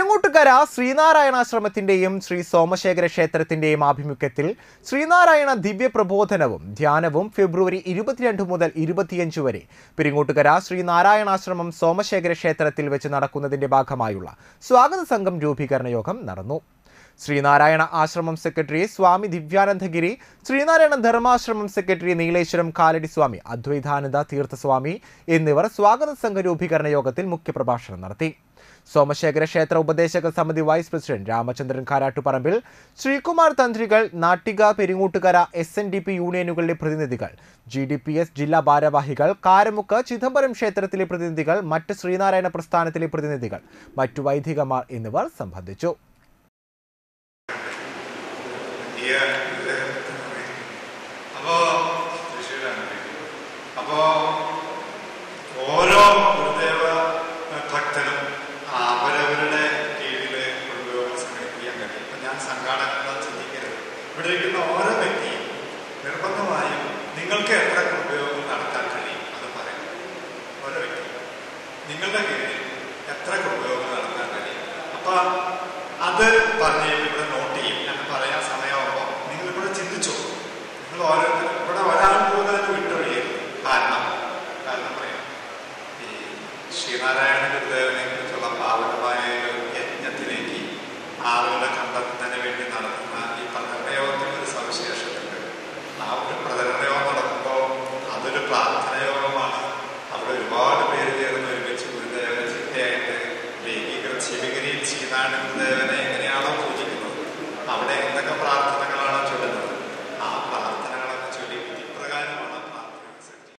പെരിങ്ങോട്ടുകര ശ്രീനാരായണാശ്രമത്തിന്റെയും ശ്രീ സോമശേഖര ക്ഷേത്രത്തിന്റെയും ആഭിമുഖ്യത്തിൽ ശ്രീനാരായണ ദിവ്യപ്രബോധനവും ധ്യാനവും ഫെബ്രുവരി 22 മുതൽ 25 വരെ പെരിങ്ങോട്ടുകര ശ്രീനാരായണാശ്രമം സോമശേഖര ക്ഷേത്രത്തിൽ വെച്ച് നടക്കുന്നതിന്റെ ഭാഗമായുള്ള സ്വാഗത സംഘം രൂപീകരണ യോഗം നടന്നു. ശ്രീനാരായണ ആശ്രമം സെക്രട്ടറി സ്വാമി ദിവ്യാനന്ദഗിരി, ശ്രീനാരായണ ധർമാശ്രമം സെക്രട്ടറി നീലേശ്വരം കാലടി സ്വാമി, അദ്വൈതാനന്ദ തീർത്ഥസ്വാമി എന്നിവർ സ്വാഗത സംഘ രൂപീകരണ യോഗത്തിൽ മുഖ്യപ്രഭാഷണം നടത്തി. സോമശേഖര ക്ഷേത്ര ഉപദേശക സമിതി വൈസ് പ്രസിഡന്റ് രാമചന്ദ്രൻ കാരാട്ടുപറമ്പിൽ, ശ്രീകുമാർ തന്ത്രികൾ, നാട്ടിക, പെരിങ്ങോട്ടുകര SNDP യൂണിയനുകളിലെ പ്രതിനിധികൾ, GDPS ജില്ലാ ഭാരവാഹികൾ, കാരമുക്ക്, ചിദംബരം ക്ഷേത്രത്തിലെ പ്രതിനിധികൾ, മറ്റ് ശ്രീനാരായണ പ്രസ്ഥാനത്തിലെ പ്രതിനിധികൾ, മറ്റു വൈദികന്മാർ എന്നിവർ സംബന്ധിച്ചു. ഓരോ ഗുരുദേവ ഭക്തനും അവരവരുടെ കീഴിൽ കുടുംബയോഗം സംഘടിപ്പിക്കാൻ കഴിയും. ഇപ്പം ഞാൻ സംഘാടകങ്ങൾ ചിന്തിക്കരുത്. ഇവിടെ ഇരിക്കുന്ന ഓരോ വ്യക്തിയും നിർബന്ധമായും നിങ്ങൾക്ക് എത്ര കുടുംബയോഗം നടത്താൻ കഴിയും അത് പറയും. ഓരോ വ്യക്തിയും നിങ്ങളുടെ കീഴിൽ എത്ര കുടുംബയോഗം നടത്താൻ കഴിയും. അപ്പം അത് പറഞ്ഞ് ഇവിടെ നോട്ട് ചെയ്യും. ഞാൻ പറയാൻ സമയമാകുമ്പോൾ നിങ്ങളിവിടെ ചിന്തിച്ചു. നിങ്ങൾ ഓരോരുത്തരും ഇവിടെ ഒരാൾ പോലും വിട്ടൊഴിയരുത്. കാരണം പറയാം, ഈ ശ്രീനാരായണ ഗുരുദേവനെ കുറിച്ചുള്ള പാവനമായ യജ്ഞത്തിലേക്ക് ആളുകളെ കണ്ടെത്തി